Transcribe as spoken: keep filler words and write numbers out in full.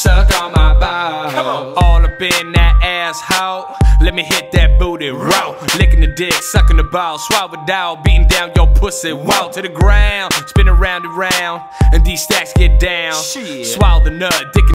suck on my ball. All up in that asshole. Let me hit that booty raw. Licking the dick, sucking the ball, swallow it down, beating down your pussy, walk to the ground, spin around and round, and these stacks get down. Swallow the nut, dick